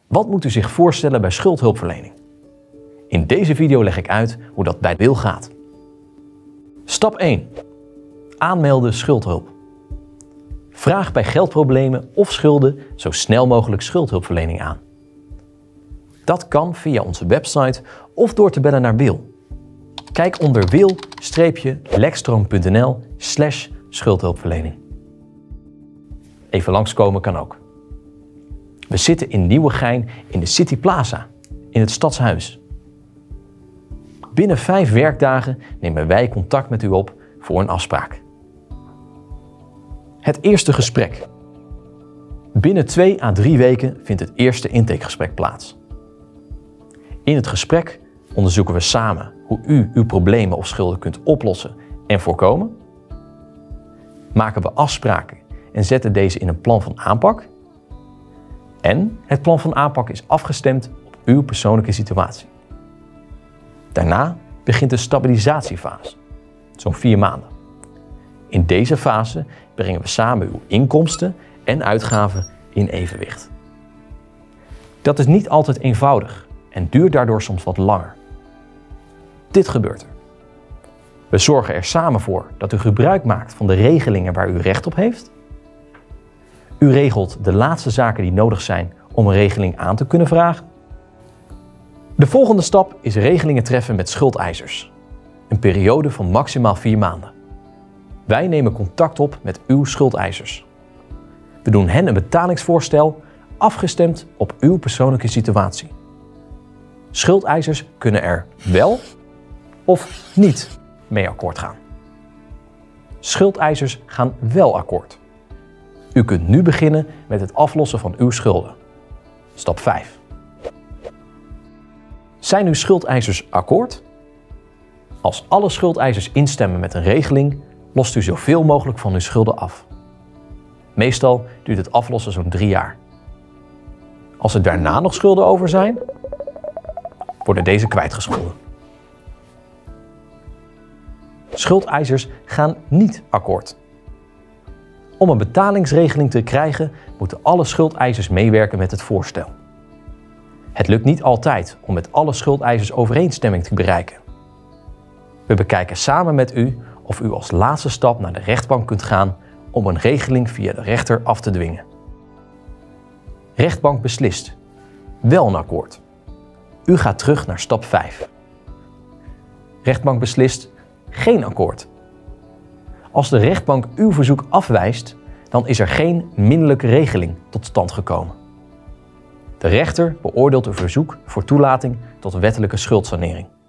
Wat moet u zich voorstellen bij schuldhulpverlening? In deze video leg ik uit hoe dat bij Wil gaat. Stap 1. Aanmelden schuldhulp. Vraag bij geldproblemen of schulden zo snel mogelijk schuldhulpverlening aan. Dat kan via onze website of door te bellen naar Wil. Kijk onder wil-lekstroom.nl/schuldhulpverlening. Even langskomen kan ook. We zitten in Nieuwegein in de City Plaza, in het Stadshuis. Binnen 5 werkdagen nemen wij contact met u op voor een afspraak. Het eerste gesprek. Binnen 2 à 3 weken vindt het eerste intakegesprek plaats. In het gesprek onderzoeken we samen hoe u uw problemen of schulden kunt oplossen en voorkomen. Maken we afspraken en zetten deze in een plan van aanpak. En het plan van aanpak is afgestemd op uw persoonlijke situatie. Daarna begint de stabilisatiefase, zo'n 4 maanden. In deze fase brengen we samen uw inkomsten en uitgaven in evenwicht. Dat is niet altijd eenvoudig en duurt daardoor soms wat langer. Dit gebeurt er. We zorgen er samen voor dat u gebruik maakt van de regelingen waar u recht op heeft. U regelt de laatste zaken die nodig zijn om een regeling aan te kunnen vragen. De volgende stap is regelingen treffen met schuldeisers. Een periode van maximaal 4 maanden. Wij nemen contact op met uw schuldeisers. We doen hen een betalingsvoorstel afgestemd op uw persoonlijke situatie. Schuldeisers kunnen er wel of niet mee akkoord gaan. Schuldeisers gaan wel akkoord. U kunt nu beginnen met het aflossen van uw schulden. Stap 5. Zijn uw schuldeisers akkoord? Als alle schuldeisers instemmen met een regeling, lost u zoveel mogelijk van uw schulden af. Meestal duurt het aflossen zo'n 3 jaar. Als er daarna nog schulden over zijn, worden deze kwijtgescholden. Schuldeisers gaan niet akkoord. Om een betalingsregeling te krijgen, moeten alle schuldeisers meewerken met het voorstel. Het lukt niet altijd om met alle schuldeisers overeenstemming te bereiken. We bekijken samen met u of u als laatste stap naar de rechtbank kunt gaan om een regeling via de rechter af te dwingen. Rechtbank beslist. Wel een akkoord. U gaat terug naar stap 5. Rechtbank beslist. Geen akkoord. Als de rechtbank uw verzoek afwijst, dan is er geen minderlijke regeling tot stand gekomen. De rechter beoordeelt uw verzoek voor toelating tot wettelijke schuldsanering.